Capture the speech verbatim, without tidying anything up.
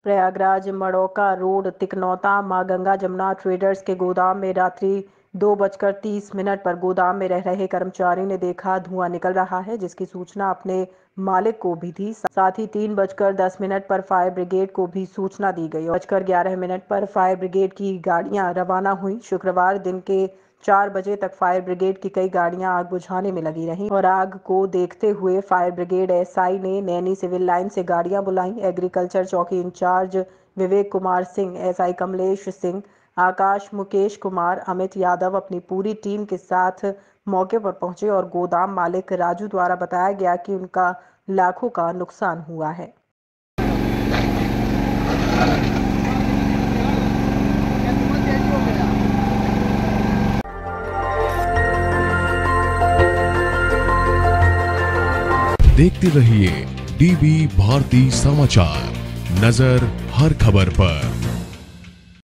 Prayagraj मड़ौका road तिकनौता मां Ganga Jamuna traders के गोदाम में रात्रि दो बजकर तीस मिनट पर गोदाम में रह रहे कर्मचारी ने देखा धुआं निकल रहा है, जिसकी सूचना अपने मालिक को भी थी। साथ ही तीन बजकर दस मिनट पर फायर ब्रिगेड को भी सूचना दी गई। बजकर ग्यारह मिनट पर फायर ब्रिगेड की गाड़ियां रवाना हुई। शुक्रवार दिन के चार बजे तक फायर ब्रिगेड की कई गाड़ियां आग बुझाने में लगी रहीं और आग को देखते हुए फायर ब्रिगेड एसआई ने नैनी सिविल लाइन से गाड़ियां बुलाई। एग्रीकल्चर चौकी इंचार्ज विवेक कुमार सिंह, एसआई कमलेश सिंह, आकाश, मुकेश कुमार, अमित यादव अपनी पूरी टीम के साथ मौके पर पहुंचे और गोदाम मालिक राजू द्वारा बताया गया कि उनका लाखों का नुकसान हुआ है। देखते रहिए डीबी भारती समाचार, नजर हर खबर पर।